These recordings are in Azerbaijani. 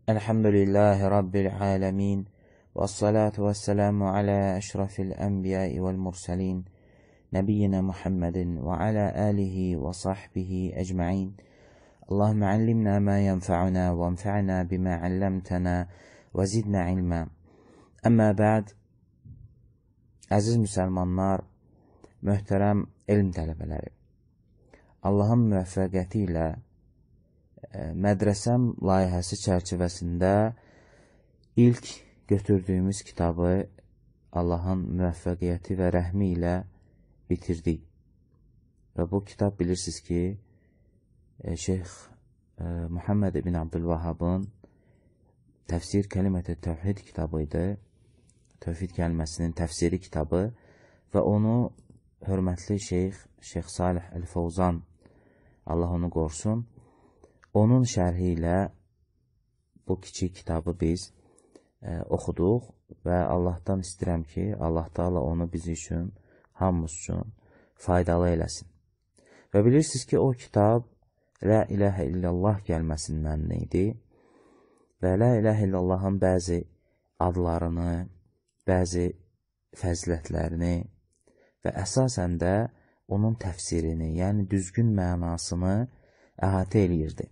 Elhamdülillahi Rabbil alemin. Vessalatu vesselamu ala eşrafil enbiyai vel mursalin. Nebiyyina Muhammedin ve ala alihi ve sahbihi ecma'in. Allahümme allimna ma yenfa'una ve enfa'na bima allamtana ve zidna ilma. Amma ba'd. Əziz müsəlmanlar, möhtərəm elm tələbələri. Allahın müvəffəqiyyəti ilə mədrəsəm layihəsi çərçivəsində ilk götürdüyümüz kitabı Allahın müvəffəqiyyəti və rəhmi ilə bitirdik. Və bu kitab bilirsiniz ki, Şeyx Muhammed ibn Abdülvahhabın Təfsir Kəlimət-i Təvhid kitabı idi. Tövhid kəlməsinin təfsiri kitabı və onu hörmətli Şeyx Salih Əl-Fəvzan, Allah onu qorusun, onun şərhi ilə bu kiçik kitabı biz oxuduq və Allahdan istəyirəm ki, Allah Taala onu biz üçün, hamımız üçün faydalı eləsin. Və bilirsiniz ki, o kitab La ilahə illallah kəlməsindən idi və La ilahə illallahın bəzi adlarını, bəzi fəzilətlərini və əsasən də onun təfsirini, yəni düzgün mənasını əhatə eləyirdi.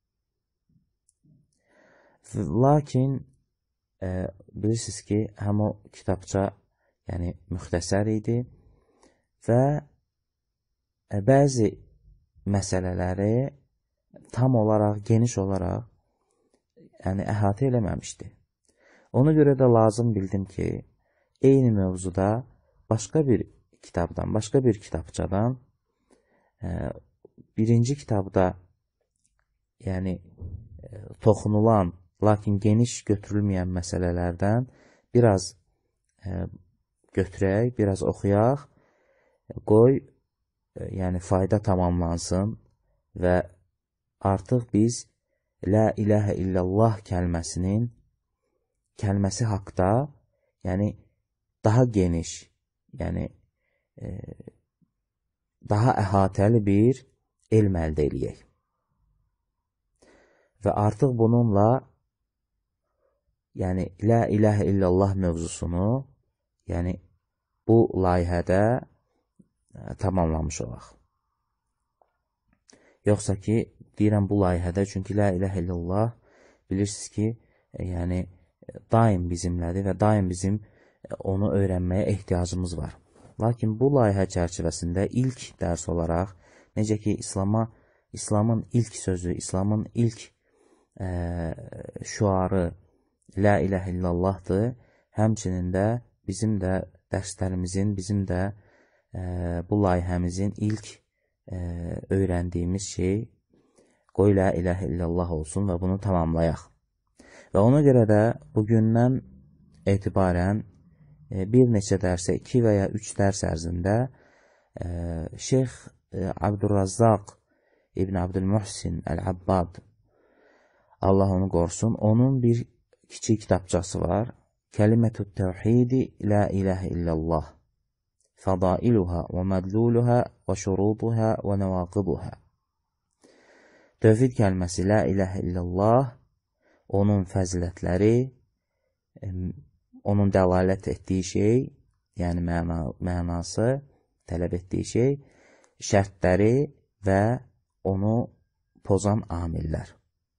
Lakin bilirsiniz ki, həm o kitabça yəni müxtəsər idi və bəzi məsələləri tam olaraq, geniş olaraq yəni əhatə eləməmişdi. Ona görə də lazım bildim ki, eyni mövzuda başqa bir kitabdan, başqa bir kitabçadan birinci kitabda yəni toxunulan, lakin geniş götürülməyən məsələlərdən biraz götürək, biraz oxuyaq, qoy yəni fayda tamamlansın və artıq biz La ilahə illallah kəlməsi haqda, yəni daha geniş, yəni daha əhatəli bir elm əldə eləyək. Və artıq bununla yəni La ilahə illallah mövzusunu yəni bu layihədə tamamlamış olaq. Yoxsa ki, deyirəm bu layihədə, çünki La ilahə illallah bilirsiniz ki, yəni daim bizimlədir və daim bizim onu öyrənməyə ehtiyacımız var. Lakin bu layihə çərçivəsində ilk dərs olaraq, necə ki, İslamın ilk sözü, İslamın ilk şüarı La ilahə illallahdır, həmçinin də bizim də dərslərimizin, bizim də bu layihəmizin ilk öyrəndiyimiz şey qoy La ilahə illallah olsun və bunu tamamlayaq. Və ona görə də bugündən etibarən bir neçə dərsə, 2 və ya 3 dərs ərzində Şeyx Abdurrazzaq İbn Abdülmuhsin Əl-Abbad, Allah onu qorusun, onun bir kiçik kitabçası var. Kəlimətü Təvhidi La ilahə illallah, Fədailuha və mədluluha və şuruduha və nəvaqiduha. Tövhid kəlməsi La ilahə illallah, onun fəzilətləri, onun dəlalət etdiyi şey, yəni mənası, tələb etdiyi şey, şərtləri və onu pozan amillər.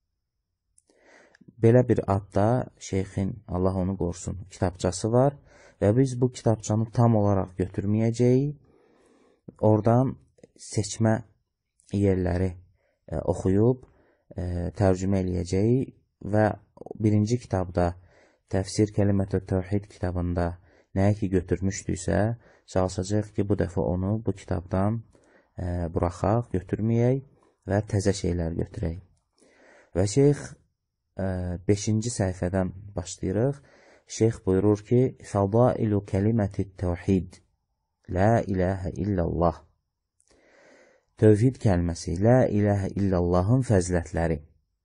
Belə bir adda şeyxin, Allah onu qorusun, kitabçası var və biz bu kitabçanı tam olaraq götürməyəcəyik. Oradan seçmə yerləri oxuyub tərcümə eləyəcəyik və birinci kitabda Təfsir Kəlimət-i Təvhid kitabında nəyə ki götürmüşdüksə, çalışacaq ki, bu dəfə onu bu kitabdan buraxaq, götürməyək və təzə şeylər götürək. Və şeyx 5-ci səhifədən başlayırıq. Şeyx buyurur ki, Fədailu Kəlimət-i Təvhid, La ilahə illallah. Tövhid kəlməsi, La ilahə illallahın fəzilətləri.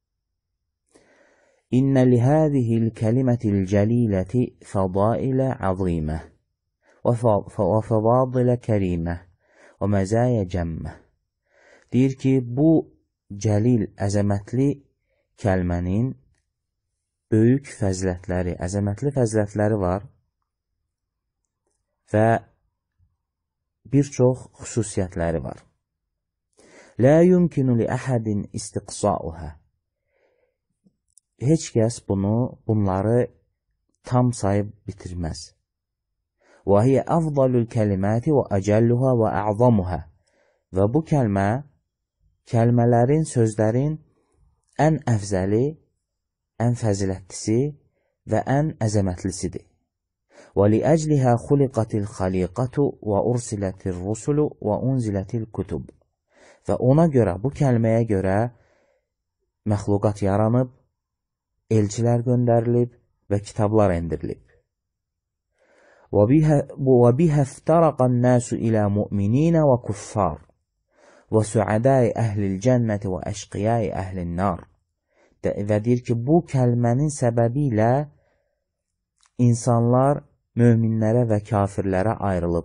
İnnə lihədihil kəlimətil cəliləti fədailə əzimə və fədadilə kərimə və məzəyə cəmmə. Deyir ki, bu cəlil, əzəmətli kəlmənin böyük fəzilətləri, əzəmətli fəzilətləri var və bir çox xüsusiyyətləri var. Lə yumkinu li əhədin istiqsauhə. Heç kəs bunları tam sayıb bitirməz. Və hiyə əfdalul kəliməti və əcəlluhə və ə'zamuhə. Və bu kəlmələrin, sözlərin ən əfzəli, ən fəzilətlisi və ən əzəmətlisidir. Və liəclihə xuliqatil xaliqatu və ursilətir rusulu və unzilətil kutub. Və ona görə, bu kəlməyə görə məxluqat yaranıb, elçilər göndərilib və kitablar endirilib. Və bihə iftaraqan nəsu ilə müminə və kuffar və suədəi əhlil cənnəti və əşqiyəi əhlin nar. Və deyir ki, bu kəlmənin səbəbi ilə insanlar möminlərə və kafirlərə ayrılıb.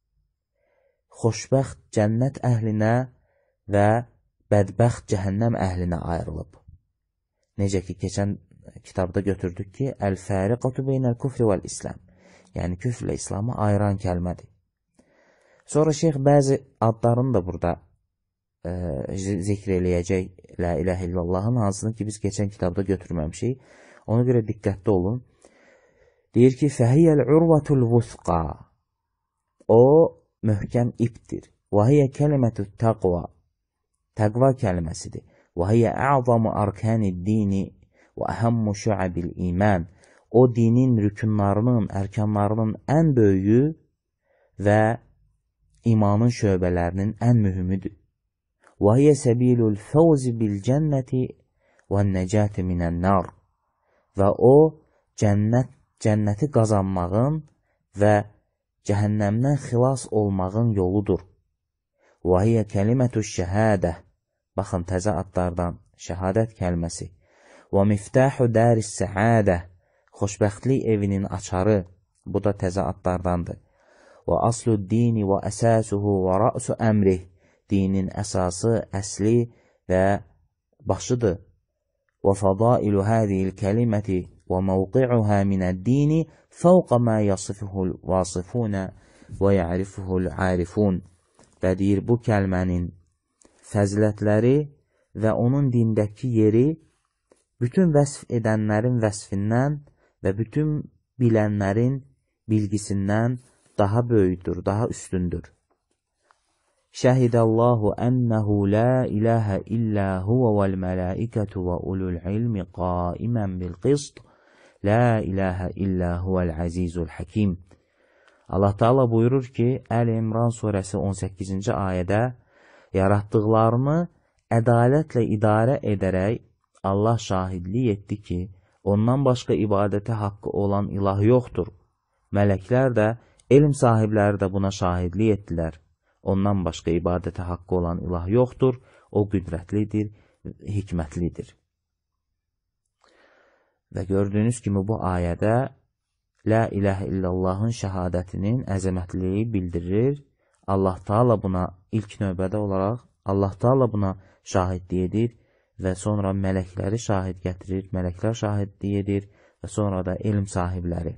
Xoşbəxt cənnət əhlinə və bədbəxt cəhənnəm əhlinə ayrılıb. Necə ki, keçən kitabda götürdük ki, əl-fəriqatu beynəl küfri vəl-İslam. Yəni, küfrlə İslamı ayıran kəlmədir. Sonra şeyx bəzi adlarını da burada zikr eləyəcək La ilahə illallahın, hansını ki, biz keçən kitabda götürməmişik. Ona görə diqqətli olun. Deyir ki, fəhiyyəl urvatul vusqa. O, möhkəm ipdir. Və hiyyə kəlimətü təqva. Təqva kəlməsidir. Və hiyyə ə'zamu arkanid dini və əhəmmu şüəbil iman. O, dinin rükunlarının, ərkanlarının ən böyüyü və imanın şöbələrinin ən mühümüdür. Və hiyə səbilul fəvzi bil cənnəti və nəcəti minən nar. Və o, cənnəti qazanmağın və cəhənnəmdən xilas olmağın yoludur. Və hiyə kəlimətü şəhədə. Baxın, təzə adlardan şəhadət kəlməsi. Və miftəhu dəris səədə. Xoşbəxtlik evinin açarı. Bu da təzə adlardandır. Və aslu dini və əsasuhu və rə'su əmrih. Dinin əsası, əsli və başıdır. Və fədailu hədiyil kəliməti və mövqi'uhə minəd-dini fəvqə mə yasifuhul vasifunə və ya'rifuhul arifun. Və deyir, bu kəlmənin fəzilətləri və onun dindəki yeri bütün vəsf edənlərin vəsfindən və bütün bilənlərin bilgisindən daha böyükdür, daha üstündür. Şəhidəllahu ənəhu la ilahə illə huvə vəl mələikətü və ulul ilmi qaimən bil qist. La ilahə illə huvəl əzizul həkim. Allah Teala buyurur ki, Əl-İmran surəsi 18-ci ayədə yaratdıqlarını ədalətlə idarə edərək Allah şahidlik etdi ki, ondan başqa ibadətə haqqı olan ilah yoxdur. Mələklər də, elm sahibləri də buna şahidlik etdilər. Ondan başqa ibadətə haqqı olan ilah yoxdur, o qüdrətlidir, hikmətlidir. Və gördüyünüz kimi bu ayədə La ilahə illallahın şəhadətinin əzəmətliyi bildirir. Allah Teala buna ilk növbədə olaraq, Allah Teala buna şahidlik edir və sonra mələkləri şahid gətirir, mələklər şahidlik edir və sonra da elm sahibləri.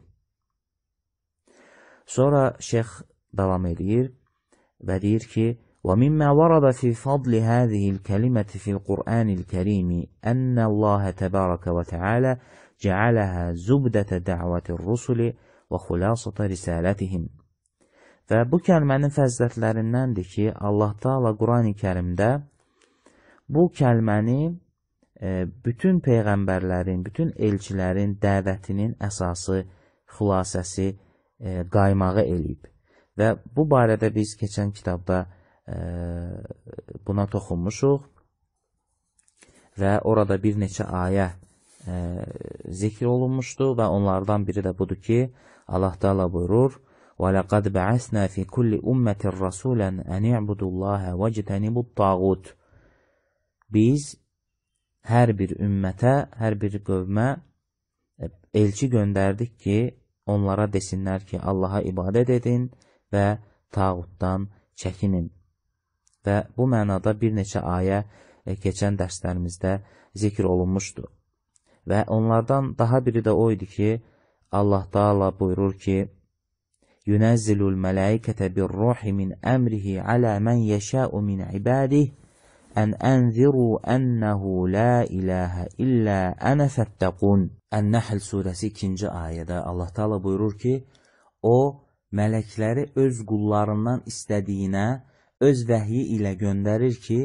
Sonra şeyx davam edir və deyir ki, وَمِمَّا وَرَدَ فِي فَضْلِ هَذِهِ الْكَلِمَةِ فِي الْقُرْآنِ الْكَرِيمِ أَنَّ اللَّهَ تَبَارَكَ وَتَعَالَى جَعَلَهَا زُبْدَةَ دَعْوَةِ الرُّسُلِ وَخُلَاصَةَ رِسَالَتِهِمْ. Və bu kəlmənin fəzilətlərindəndir ki, Allah Teala Quran-ı Kərimdə bu kəlməni bütün peyğəmbərlərin, bütün elçilərin dəvətinin əsası, xülasəsi, qaymağı eləyib. Və bu barədə biz keçən kitabda buna toxunmuşuq və orada bir neçə ayə zikr olunmuşdu və onlardan biri də budur ki, Allah Teala buyurur: وَلَقَدْ بَعَثْنَا فِي كُلِّ أُمَّةٍ رَسُولًا أَنْ يَعْبُدُوا اللَّهَ وَاجْتَنِبُوا الطَّاغُوتَ. Biz hər bir ümmətə, hər bir qövmə elçi göndərdik ki, onlara desinlər ki, Allaha ibadət edin və tağutdan çəkinin. Və bu mənada bir neçə ayə keçən dərslərimizdə zikr olunmuşdu. Və onlardan daha biri də o idi ki, Allah Taala buyurur ki, Yunazzilul mələikətə bir-ruhi min əmrihi alə mən yəşəu min ibadih ən ənziru ənəhu la ilahə illə ənə fəttəqun. Ən-Nəhl surəsi 2-ci ayədə Allah Taala buyurur ki, o mələkləri öz qullarından istədiyinə öz vəhyi ilə göndərir ki,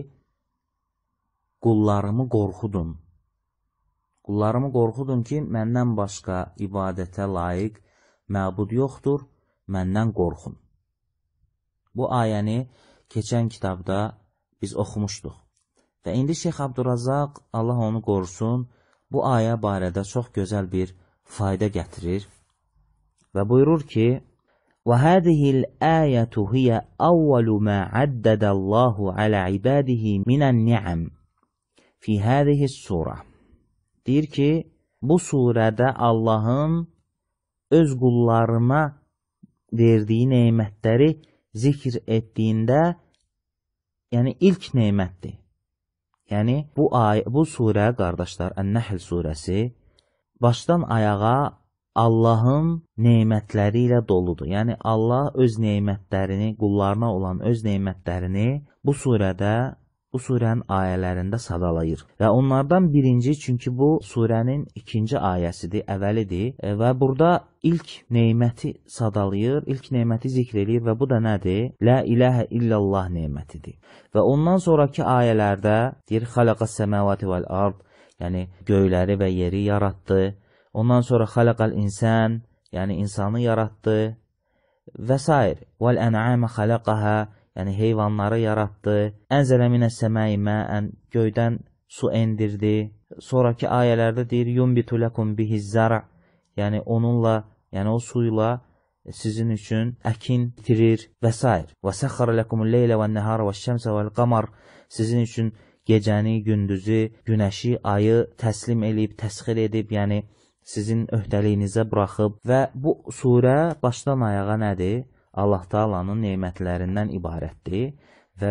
qullarımı qorxudun. Qullarımı qorxudun ki, məndən başqa ibadətə layiq məbud yoxdur, məndən qorxun. Bu ayəni keçən kitabda biz oxumuşduq. Və indi Şeyx Abdurrazaq, Allah onu qorusun, bu ayə barədə çox gözəl bir fayda gətirir. Və buyurur ki, وَهَذِهِ الْآيَةُ هِيَ أَوَّلُ مَا عَدَّدَ اللَّهُ عَلَى عِبَادِهِ مِنَ النِّعَمِ فِي هَذِهِ السُّورَةِ. Deyir ki, bu surədə Allahın öz qullarına verdiyi neymətləri zikr etdiyində, yəni ilk neymətdir. Yəni, bu surə, qardaşlar, Ən-Nəhl surəsi, başdan ayağa Allahın neymətləri ilə doludur. Yəni, Allah öz neymətlərini, qullarına olan öz neymətlərini bu surənin ayələrində sadalayır. Və onlardan birinci, çünki bu surənin ikinci ayəsidir, əvvəlidir və burada ilk neyməti sadalayır, ilk neyməti zikr edir və bu da nədir? La ilahə illallah neymətidir. Və ondan sonraki ayələrdə deyir, xalaqas səmavati vəl ard, yəni göyləri və yeri yaratdı. Ondan sonra xalaqal insan, yəni insanı yaratdı və s. Vəl ən'amə xalaqəhə, yəni heyvanları yaratdı. Ənzələ minəs səməyi məən, göydən su endirdi. Sonraki ayələrdə deyir, yumbitu ləkum bihiz zərə, yəni onunla, yəni o suyla sizin üçün əkin bitirir və s. Və səxxara ləkumul leylə və nəhara və şəmsə vəl qamar, sizin üçün gecəni, gündüzü, günəşi, ayı təslim edib, təsxir edib, yəni sizin öhdəliyinizə buraxıb. Və bu surə başdan ayağa nədir? Allah Taala'nın neymətlərindən ibarətdir və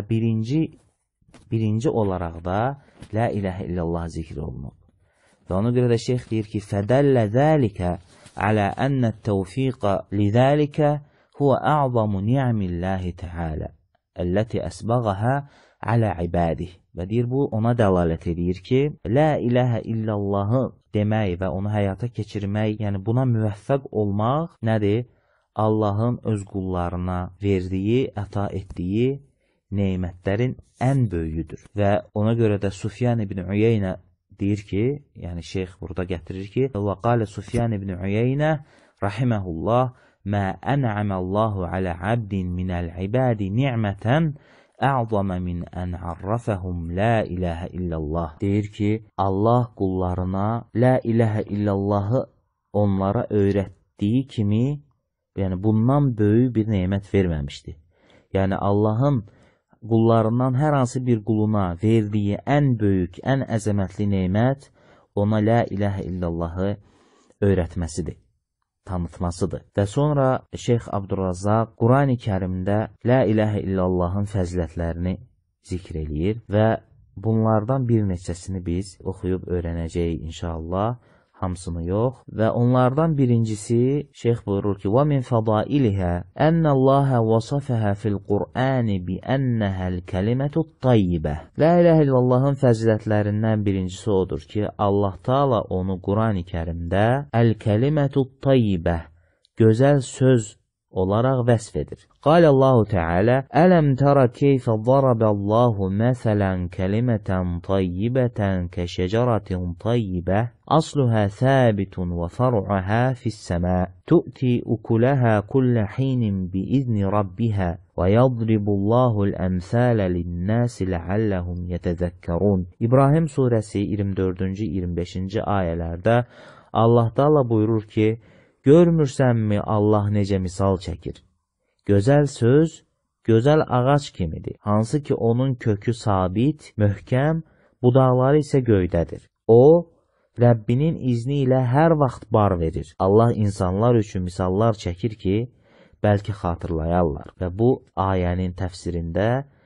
birinci olaraq da La ilahə illallah zikr olunub. Və ona görə də şeyx deyir ki, fədəllə zəlikə alə ənət təvfiqə lidəlikə huvə ə'zamu ni'millahi təalə əlləti əsbəğəhə alə ibadih. Və deyir, bu ona dəlalət edir ki, La ilahə illallahı demək və onu həyata keçirmək, yəni buna müvəffəq olmaq nədir? Allahın öz qullarına verdiyi, əta etdiyi neymətlərin ən böyüdür. Və ona görə də Sufyan ibn Üyeynə deyir ki, yəni şeyx burada gətirir ki, və qalə Sufyan ibn Üyeynə rahiməhullah, mə ən'əməllahu alə abdin minəl ibadi ni'mətən ə'zamə min ən arrafəhum la ilahə illallah. Deyir ki, Allah qullarına la ilahə illallahı onlara öyrətdiyi kimi, yəni bundan böyük bir neymət verməmişdi. Yəni Allahın qullarından hər hansı bir quluna verdiyi ən böyük, ən əzəmətli neymət ona la ilahə illallahı öyrətməsidir, tanıtmasıdır. Və sonra Şeyx Abdurrazaq Qurani Kərimdə la ilahə illallahın fəzilətlərini zikr eləyir və bunlardan bir neçəsini biz oxuyub öyrənəcəyik inşallah. Hamısını yox. Və onlardan birincisi, şeyx buyurur ki, وَمِنْ فَضَائِلِهَا أَنَّ اللَّهَ وَصَفَهَا فِي الْقُرْآنِ بِأَنَّهَا الْكَلِمَةُ الطَّيِّبَةِ. La ilahə illallahın fəzilətlərindən birincisi odur ki, Allah Taala onu Qurani Kərimdə əl-kəlimətu tayyibə, gözəl söz olaraq vəsf edir. Qalallahu Teala, ələm tərə keyfə zaraballahu məsələn kəlimətən tayyibətən kəşəcəratin tayyibə, asluhə səbitun və faru'əhə fissəmə, tu'ti ukuləhə kullə xinin biizni rabbihə və yadribullahul əmsələ linnəsi ləalləhum yətəzəkkərun. İbrahim surəsi 24-cü 25-ci ayələrdə Allah Taala buyurur ki, görmürsənmi Allah necə misal çəkir? Gözəl söz, gözəl ağac kimidir. Hansı ki, onun kökü sabit, möhkəm, budaqları isə göydədir. O, Rəbbinin izni ilə hər vaxt bar verir. Allah insanlar üçün misallar çəkir ki, bəlkə xatırlayarlar. Və bu ayənin təfsirində,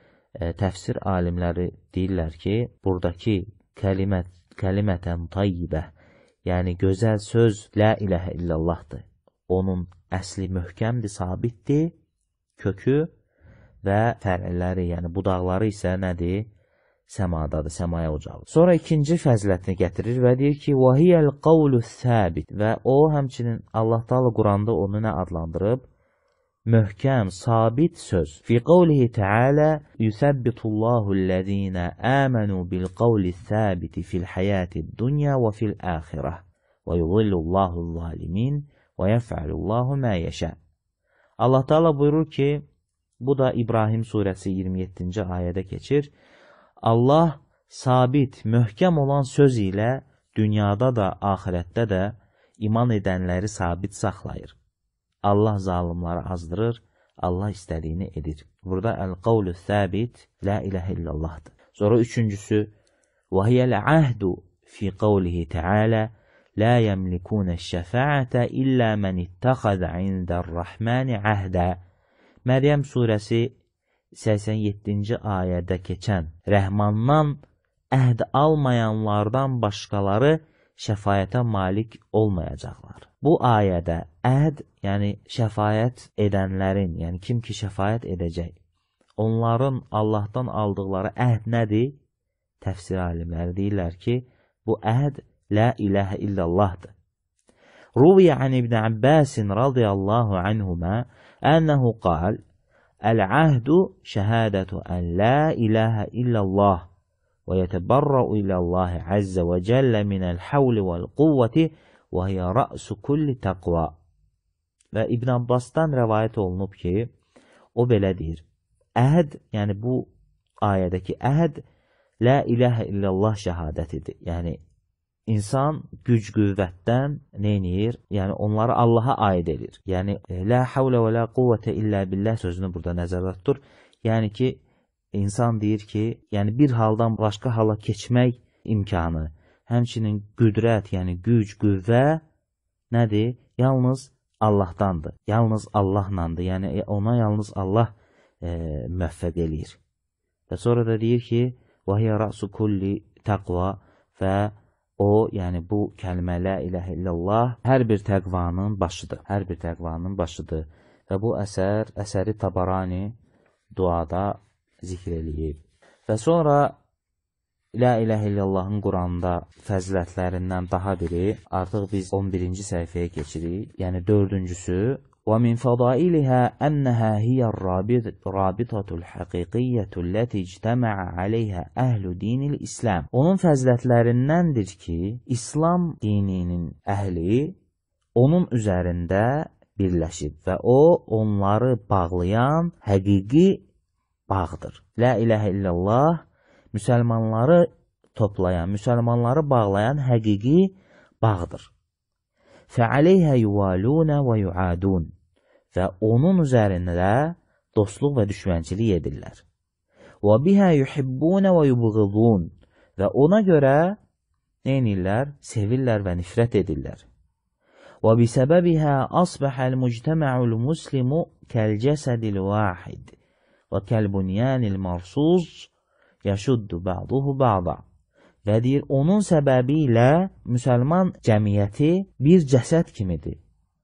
təfsir alimləri deyirlər ki, buradakı kəlimətən tayyibə, yəni gözəl söz la ilahə illallahdır. Onun əsli möhkəmdir, sabitdir, kökü və fər'ləri, yəni budaqları isə nədir? Səmadadır, səmaya ucalır. Sonra ikinci fəzilətini gətirir və deyir ki, وَهِيَ الْقَوْلُ الثَّابِتِ və o, həmçinin Allah Teala Quranda onu nə adlandırıb? Möhkəm, sabit söz. فِي قَوْلِهِ تَعَالَى يُثَبِّتُ اللّٰهُ الَّذ۪ينَ آمَنُوا بِالْقَوْلِ الثَّابِتِ فِي الْحَيَاةِ الدُّنْيَا وَفِي الْآخِرَةِ وَيُضِلُّ اللّٰهُ الظَّالِمِينَ وَيَفْعَلُ اللّٰهُ مَا يَشَاءُ. Allah Teala buyurur ki, bu da İbrahim surəsi 27-ci ayədə keçir. Allah sabit, möhkəm olan söz ilə dünyada da, ahirətdə də iman edənləri sabit saxlayır. Allah zalimları azdırır, Allah istədiyini edir. Burada əl-qavlu səbit, la ilahə illallahdır. Sonra üçüncüsü, وَهِيَ الْعَهْدُ فِي قَوْلِهِ تَعَالَى لَا يَمْلِكُونَ الشَّفَاعَةَ إِلَّا مَنِ اتَّخَذَ عِنْدَ الرَّحْمَنِ عَهْدًا. Məryəm surəsi 87-ci ayədə keçən Rəhmandan əhd almayanlardan başqaları şəfayətə malik olmayacaqlar. Bu ayədə əhd, yəni şəfayət edənlərin, yəni kim ki şəfayət edəcək, onların Allahdan aldıqları əhd nədir? Təfsir alimləri deyirlər ki, bu əhd la ilahə illallahdır. Ruviyə an İbn Abbasin radiyallahu anhuma ənəhu qal el-ahdu şəhədətü ən la ilahə illallah və yetəbarra'u ilallahi azze və cəllə minəl havli vəl quvvəti və hiyə rə'su kulli təqva. Və İbn Abbasdan rəvayət olunub ki, o belə deyir. Əhd, yəni bu ayədəki əhd la ilahə illallah şəhadətidir. Yəni İnsan güc-qüvvətdən neynir? Yəni onları Allaha aid edir. Yəni la havlə və la quvvətə illə billah sözünü burada nəzərdə tutur. Yəni ki, insan deyir ki, yəni bir haldan başqa hala keçmək imkanı, həmçinin qüdrət, yəni güc, qüvvə nədir? Yalnız Allahdandır. Yalnız Allahlandır. Yəni ona yalnız Allah müvəffəq eləyir. Və sonra da deyir ki, və hiyə rə'su kulli təqva və o, yəni bu kəlmə la ilahə illallah hər bir təqvanın başıdır. Hər bir təqvanın başıdır. Və bu əsəri Tabarani duada zikr eləyib. Və sonra la ilahə illallahın Quranda fəzilətlərindən daha biri, artıq biz 11-ci səhifəyə keçirik. Yəni dördüncüsü, وَمِنْ فَضَائِلِهَا أَنَّهَا هِيَ الرَّابِطَةُ الْحَقِيقِيَّةُ الَّتِي اجْتَمَعَ عَلَيْهَا أَهْلُ دِينِ الْإِسْلَامِ. Onun fəzilətlərindəndir ki, İslam dininin əhli onun üzərində birləşib və o, onları bağlayan həqiqi bağdır. La ilahə illallah, müsəlmanları toplayan, müsəlmanları bağlayan həqiqi bağdır. فَعَلَيْهَا يُوَالُونَ وَيُعَادُونَ və onun üzərində dostluq və düşmənçilik edirlər. وَبِهَا يُحِبُّونَ وَيُبْغِضُونَ və ona görə neynirlər? Sevirlər və nifrət edirlər. وَبِسَبَبِهَا أَصْبَحَ الْمُجْتَمَعُ الْمُسْلِمُ كَالْجَسَدِ الْوَاحِدِ وَكَالْبُنْيَانِ الْمَرْصُوصِ يَشُدُّ بَعْضُهُ بَعْضًا. Və deyir, onun səbəbi ilə müsəlman cəmiyyəti bir cəsəd kimidir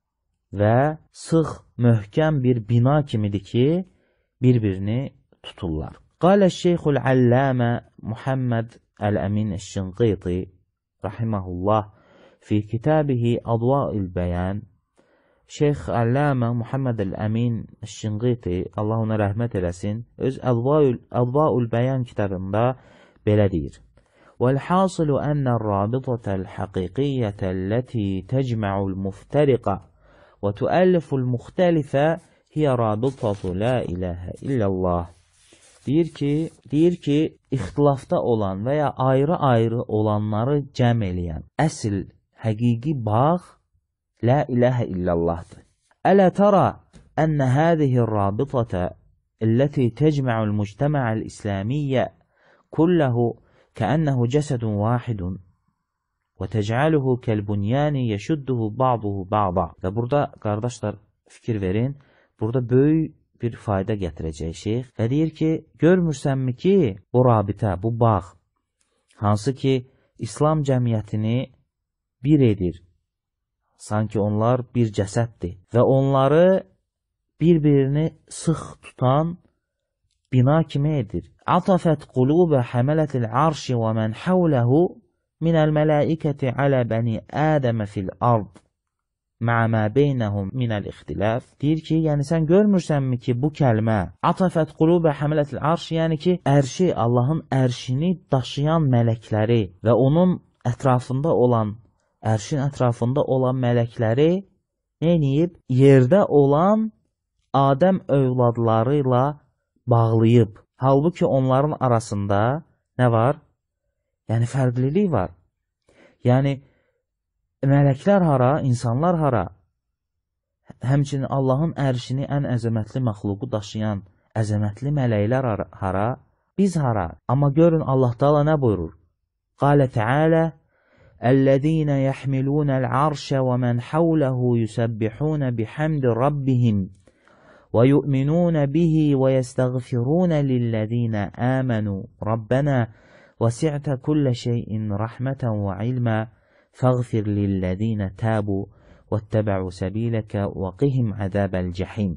və sıx, möhkəm bir bina kimidir ki, bir-birini tuturlar. Qalə Şeyxul Allamə Muhammed Əl-Əmin Əş-Şinqiti rahiməhullah fi kitabihi Adva'il Bəyan. Şeyx Allamə Muhammed Əl-Əmin Əş-Şinqiti, Allah ona rəhmət eləsin, öz Adva'ul Bəyan kitabında belə deyir. وَالْحَاصِلُ أَنَّ الرَّابِطَةَ الْحَقِيقِيَّةَ الَّتِي تَجْمَعُ الْمُفْتَرِقَ وَتُؤَلِّفُ الْمُخْتَلِفَ هِيَ رَابِطَةُ لَا إِلَهَ إِلَّا اللّٰهِ. Deyir ki, ixtilafda olan və ya ayrı-ayrı olanları cəm eləyən əsl, həqiqi bağ la ilahə illallahdır. Ələ tərə ənə həzihi rəbitətə التي تجمع المجتمع الإسلامي كله كأنه جسد واحد وتجعله كالبنيان يشده بعضه بعضا. Və burada qardaşlar fikir verin, burada böyük bir fayda gətirəcək şeyx və deyir ki, görmürsənmi ki, bu rabitə, bu bağ, hansı ki İslam cəmiyyətini bir edir. Sanki onlar bir cəsəddir və onları bir-birini sıx tutan bina kimi edir. Atafət qulubə həmələtil arşi və mən havləhu minəl mələikəti alə bəni Ədəmə fil ard ma'a ma beynəhum minəl ixtilaf. Deyir ki, yəni sən görmürsənmi ki, bu kəlmə atafət qulubə həmələtil arşi, yəni ki, ərşi, Allahın ərşini daşıyan mələkləri və onun ətrafında olan, ərşin ətrafında olan mələkləri neyib? Yerdə olan Adəm övladları ilə bağlayıb. Halbuki onların arasında nə var? Yəni fərqlilik var. Yəni mələklər hara, insanlar hara? Həmçinin Allahın ərşini ən əzəmətli məxluqu daşıyan əzəmətli mələklər hara? Biz hara? Amma görün Allah Taala nə buyurur? Qalə Teala: "Ellezîne yahmilûnel arşe ve men havlehu yusabbihûne bihamdi rabbihim ve yu'minûne bihi ve yestağfirûne lillezîne âmenû Rabbena vesi'te kulle şeyin rahmeten ve ilma faghfir lillezîne tâbû vettebe'û sebîleke ve qihim azâbel cehîm."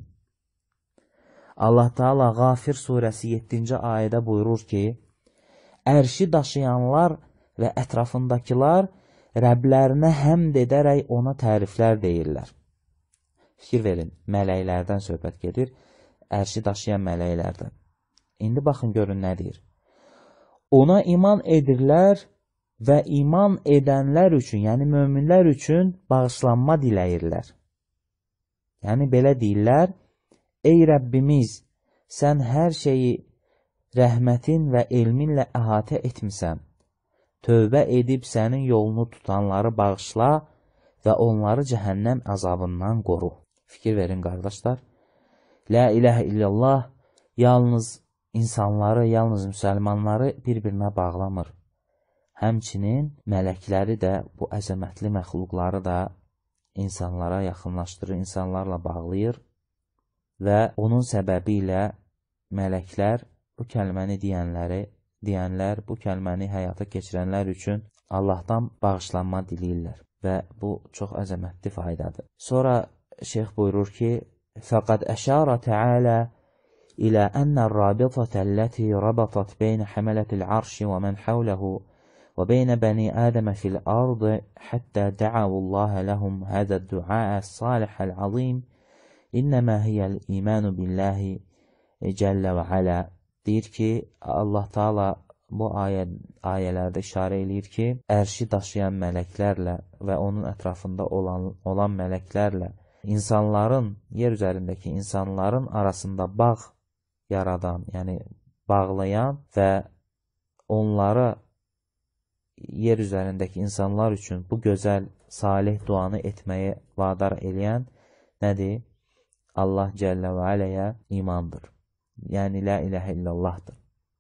Allah Teala Gafir surəsi 7-ci ayədə buyurur ki, ərşi daşıyanlar və ətrafındakılar Rəblərinə həmd edərək ona təriflər deyirlər. Fikir verin, mələklərdən söhbət gedir, ərşi daşıyan mələklərdən. İndi baxın, görün nə deyir. Ona iman edirlər və iman edənlər üçün, yəni möminlər üçün bağışlanma diləyirlər. Yəni belə deyirlər, ey Rəbbimiz, sən hər şeyi rəhmətin və elminlə əhatə etmisən. Tövbə edib sənin yolunu tutanları bağışla və onları cəhənnəm əzabından qoru. Fikir verin, qardaşlar. La ilahə illallah yalnız insanları, yalnız müsəlmanları bir-birinə bağlamır. Həmçinin mələkləri də, bu əzəmətli məxluqları da insanlara yaxınlaşdırır, insanlarla bağlayır və onun səbəbi ilə mələklər bu kəlməni deyənlər, bu kəlməni həyata keçirənlər üçün Allahdan bağışlanma diləyirlər və bu çox əzəmətli faydadır. Sonra şeyx buyurur ki, fəqad əşara Teala ilə ənər rabitətəlləti rabatat beynə həmələtil arşi və mən havləhu və beynə bəni Ədəmə fil ardı həttə də'avullaha ləhum həzəd duaə salihəl azim innəmə hiyəl imanu billahi cəllə və alə. Deyir ki, Allah Taala bu ayələrdə işarə eləyir ki, ərşi daşıyan mələklərlə və onun ətrafında olan mələklərlə insanların, yer üzərindəki insanların arasında bağ yaradan, yəni bağlayan və onları yer üzərindəki insanlar üçün bu gözəl, salih duanı etməyə vadar eləyən nədir? Allah Cəllə və Aləyə imandır. Yəni, la ilahə illallahdır.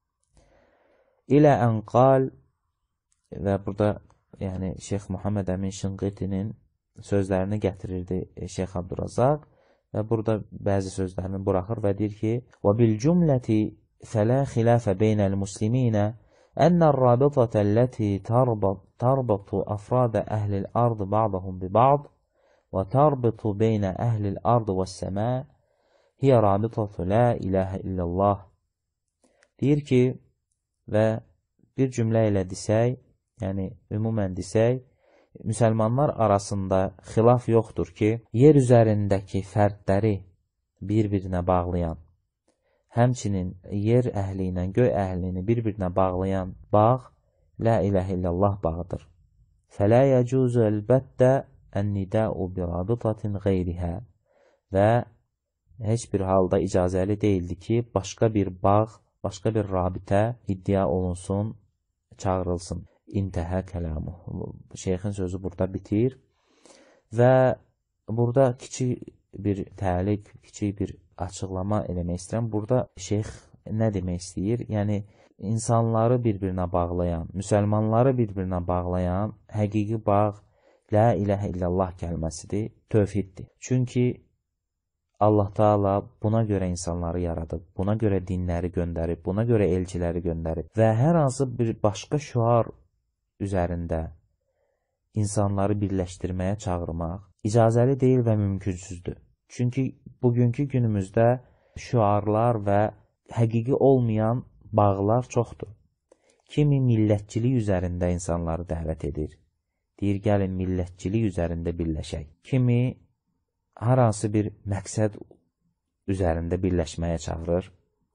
İlə ən qal və burada yəni Şeyx Muhammed Əmin Şinqitinin sözlərini gətirirdi Şeyx Abdurrazaq və burada bəzi sözlərini buraxır və deyir ki, və bil cümləti fələ xilafə beynəl musliminə ənər rabitətə ləti tarbatu afradə əhlil ardı ba'dahum bi ba'd və tarbitu beynə əhlil ardı və səmə hiyə rabitətü la ilahə illallah. Deyir ki, və bir cümlə ilə desək, yəni ümumən desək, müsəlmanlar arasında xilaf yoxdur ki, yer üzərindəki fərdləri bir-birinə bağlayan, həmçinin yer əhli ilə göy əhlini bir-birinə bağlayan bağ la ilahə illallah bağıdır. Fələ yəcuzu əlbəttə ən-nidəu bi rabitatin qeyrihə və heç bir halda icazəli deyildi ki, başqa bir bağ, başqa bir rabitə iddia olunsun, çağırılsın. İntəhə kəlamı. Şeyxin sözü burada bitir və burada kiçik bir təliq, kiçik bir açıqlama eləmək istəyirəm. Burada şeyx nə demək istəyir? Yəni, insanları bir-birinə bağlayan, müsəlmanları bir-birinə bağlayan həqiqi bağ la ilahə illallah kəlməsidir, tövhiddir. Çünki Allah Taala buna görə insanları yaradıb, buna görə dinləri göndərib, buna görə elçiləri göndərib və hər hansı bir başqa şüar üzərində insanları birləşdirməyə çağırmaq icazəli deyil və mümkünsüzdür. Çünki bugünkü günümüzdə şüarlar və həqiqi olmayan bağlar çoxdur. Kimi millətçilik üzərində insanları dəvət edir. Deyir, gəlin millətçilik üzərində birləşək. Kimi hər hansı bir məqsəd üzərində birləşməyə çağırır.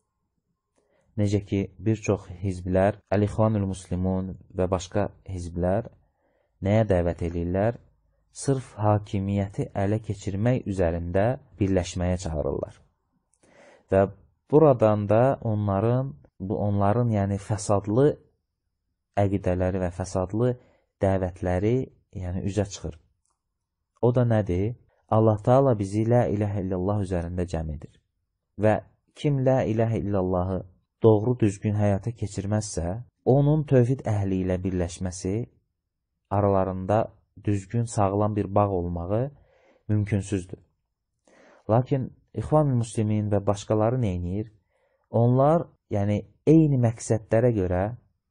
Necə ki, bir çox hizblər, Əl-İxvanul Müslimun və başqa hizblər nəyə dəvət edirlər? Sırf hakimiyyəti ələ keçirmək üzərində birləşməyə çağırırlar. Və buradan da onların yəni fəsadlı əqidələri və fəsadlı dəvətləri yəni üzə çıxır. O da nədir? Allah Teala bizi la ilahə illallah üzərində cəm edir. Və kim la ilahə illallahı doğru düzgün həyata keçirməzsə, onun tövhid əhli ilə birləşməsi, aralarında düzgün, sağlam bir bağ olmağı mümkünsüzdür. Lakin İxvanul Müslimin və başqaları neynir? Onlar, yəni eyni məqsədlərə görə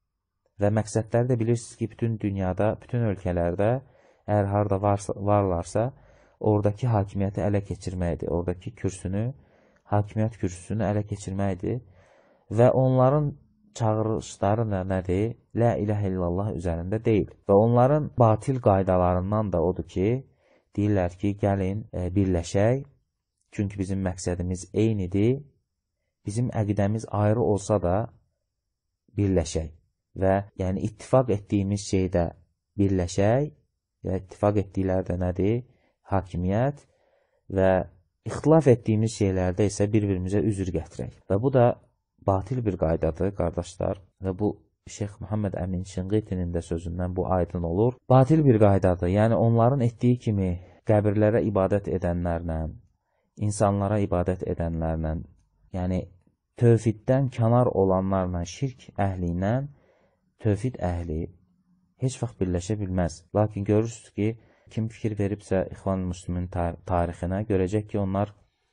və məqsədləri də bilirsiniz ki, bütün dünyada, bütün ölkələrdə əgər harada varlarsa, oradakı hakimiyyəti ələ keçirməkdir. Oradakı hakimiyyət kürsüsünü ələ keçirməkdir. Və onların çağırışları nədir? La ilahə illallah üzərində deyil. Və onların batil qaydalarından da odur ki, deyirlər ki, gəlin birləşək. Çünki bizim məqsədimiz eynidir. Bizim əqidəmiz ayrı olsa da birləşək. Və yəni ittifaq etdiyimiz şeydə birləşək. Və ittifaq etdikləri də nədir? Hakimiyyət. Və ixtilaf etdiyimiz şeylərdə isə bir-birimizə üzr gətirək. Və bu da batil bir qaydadır, qardaşlar. Və bu Şeyx Muhammed Əmin Şinqitinin də sözündən bu aydın olur. Batil bir qaydadır. Yəni onların etdiyi kimi qəbirlərə ibadət edənlərlə, insanlara ibadət edənlərlə, yəni tövhiddən kənar olanlarla, şirk əhli ilə tövhid əhli heç vaxt birləşə bilməz. Lakin görürsünüz ki, kim fikir veribsə İxvanul Müslimin tarixinə, görəcək ki, onlar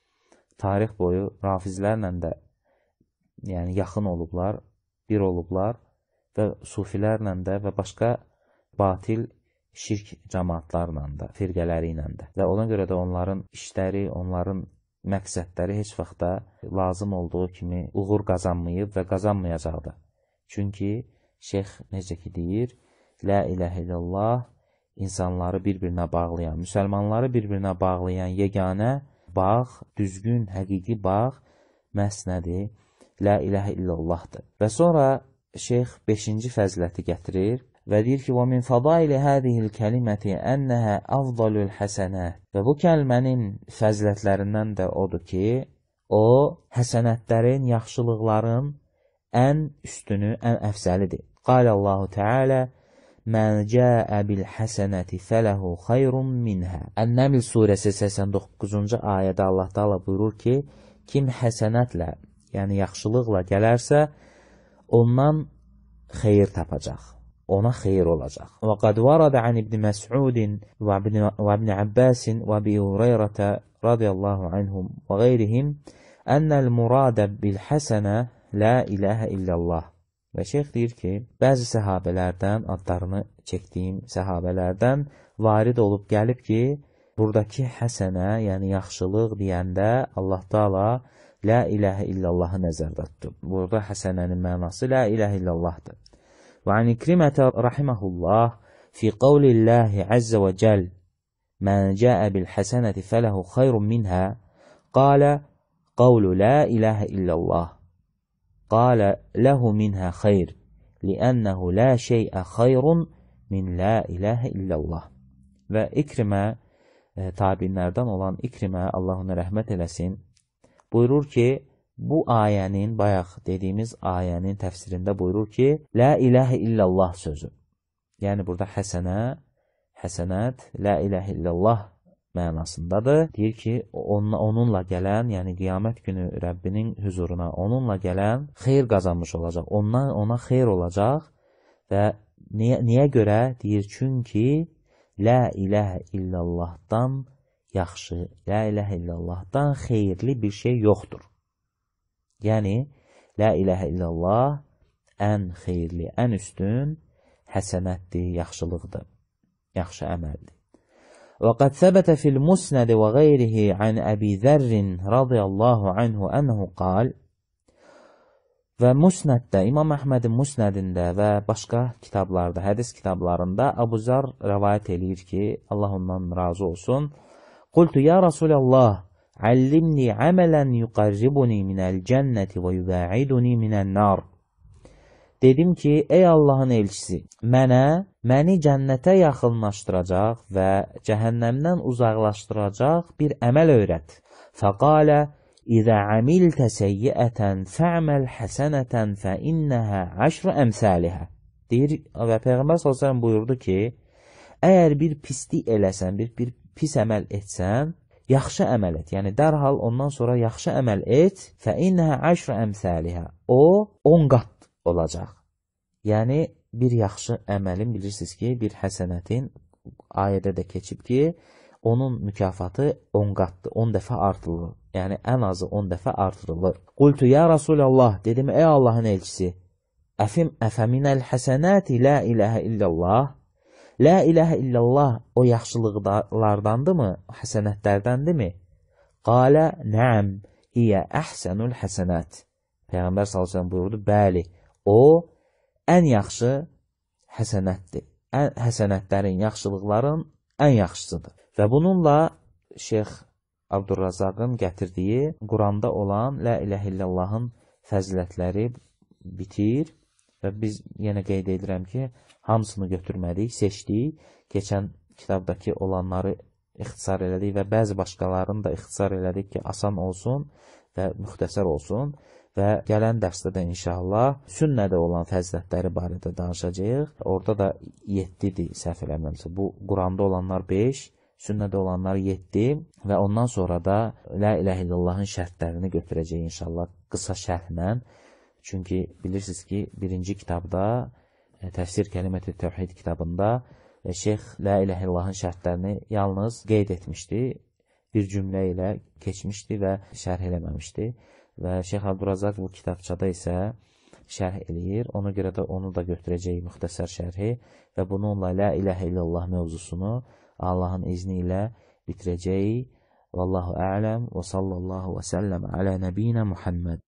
tarix boyu rafizlərlə də yəni yaxın olublar, bir olublar və sufilərlə də və başqa batil şirk cəmaatlarla da, firqələri ilə də. Və ona görə də onların işləri, onların məqsədləri heç vaxt da lazım olduğu kimi uğur qazanmayıb və qazanmayacaq da. Çünki şeyx necə ki deyir, la ilahə illallah insanları bir-birinə bağlayan, müsəlmanları bir-birinə bağlayan yeganə bağ, düzgün, həqiqi bağ məhz nədir? La ilahə illallahdır. Və sonra şeyx 5-ci fəziləti gətirir və deyir ki, وَمِنْ فَضَائِلِ هَذِهِ الْكَلِمَةِ أَنَّهَا أَفْضَلُ الْحَسَنَاتِ Və bu kəlmənin fəzilətlərindən də odur ki, o, həsənətlərin, yaxşılıqların ən üstünü, ən əfzəlidir. Qalallahu Teala Mən cəə bil-həsənəti fələhu xayrun minhə. Ən-Nəml surəsi 89-cu ayədə Allah Teala buyurur ki, kim həsənətlə, yəni yaxşılıqla gələrsə, ondan xeyir tapacaq. Ona xeyir olacaq. Və qad varada an İbn Məs'udin və İbn Abbasin və Əbi Hüreyrətə radiyallahu anhum və qeyrihim ennel muradə bil-həsənə la ilahə illallah. Və şeyx deyir ki, bəzi səhabələrdən, adlarını çəkdiyim səhabələrdən varid olub gəlib ki, buradakı həsənə, yəni yaxşılıq deyəndə Allah Teala la ilahə illallahı nəzərdə tutub. Burada həsənənin mənası la ilahə illallahdır. Və an İkrimətə rahiməhullah fi qavlillahi əzzə və cəl mən cəə bil-həsənəti fələhu xayrun minhə qalə qavlu la ilahə illallah قال له منها خير لأنه لا شيء خير من لا إله إلا الله. Və İkrimə, tabinlərdən olan İkrimə, Allah ona rəhmət eləsin, buyurur ki, bu ayənin, bayaq dediyimiz ayənin təfsirində buyurur ki, La ilahə illallah sözü. Yəni burada həsənət, La ilahə illallah mənasındadır. Deyir ki, onunla gələn, yəni qiyamət günü Rəbbinin huzuruna onunla gələn xeyir qazanmış olacaq. Ona xeyir olacaq və niyə görə? Deyir, çünki La ilahə illallahdan yaxşı, La ilahə illallahdan xeyirli bir şey yoxdur. Yəni, La ilahə illallah ən xeyirli, ən üstün həsənətdir, yaxşılıqdır. yaxşı əməldir. وقد ثبت في المسند وغيره عن أبي ذر رضي الله عنه أنه قال və Musnəddə, İmam Əhmədin Musnədində və başqa kitablarda, hədis kitablarında Əbu Zər rəvayət eləyir ki, Allah ondan razı olsun. Qultu ya Rasulallah, allimni əmələn yuqarribuni minəl cənnəti və yubəiduni minən nar. Dedim ki, ey Allahın elçisi, məni cənnətə yaxınlaşdıracaq və cəhənnəmdən uzaqlaşdıracaq bir əməl öyrət. Fəqalə, İzə amiltə seyyiətən fə'məl həsənətən fəinnəhə əşrü əmsəlihə. Deyir və Peyğəmbər s.ə.v buyurdu ki, əgər bir pislik eləsən, bir pis əməl etsən, yaxşı əməl et. Yəni, dərhal ondan sonra yaxşı əməl et, fəinnəhə əşrü əmsəlihə. O, 10 qat olacaq. Yəni, bir yaxşı əməlin, bilirsiniz ki, bir həsənətin ayədə də keçib ki, onun mükafatı 10 qatdır, 10 dəfə artırılır. Yəni, ən azı 10 dəfə artırılır. Qultu ya Rasulallah, dedim, ey Allahın elçisi, əfəminəl həsənəti la iləhə illallah. La iləhə illallah o yaxşılıqlardandırmı, həsənətlərdəndirmi? Qalə, nəəm, hiyə əhsənül həsənət. Peyğəmbər s.ə.v buyurdu, bəli, o ən yaxşı həsənətdir. Həsənətlərin, yaxşılıqların ən yaxşısıdır. Və bununla Şeyx Abdurrazaqın gətirdiyi Quranda olan La iləhə illallahın fəzilətləri bitir və biz yenə qeyd edirəm ki, hamısını götürmədik, seçdik. Keçən kitabdakı olanları ixtisar elədik və bəzi başqalarını da ixtisar elədik ki, asan olsun və müxtəsər olsun. Və gələn dərsdə də inşallah sünnədə olan fəzilətləri barədə danışacağıq. Orada da 7-dir, səhv eləmirəmsə. Bu Quranda olanlar 5, sünnədə olanlar 7 və ondan sonra da La iləhə illallahın şərtlərini götürəcək inşallah qısa şərhlə. Çünki bilirsiniz ki, birinci kitabda, Təfsir Kəlimət-i Təvhid kitabında Şeyx La iləhə illallahın şərtlərini yalnız qeyd etmişdi, bir cümlə ilə keçmişdi və şərh eləməmişdi. Və Şeyx Abdurrazaq bu kitabçada isə şərh eləyir. Ona görə də onu da götürəcək müxtəsər şərhi və bununla La iləhə illallah mövzusunu Allahın izni ilə bitirəcək. Vallahu a'ləm və sallallahu və səlləm alə nəbiyinə Muhammed.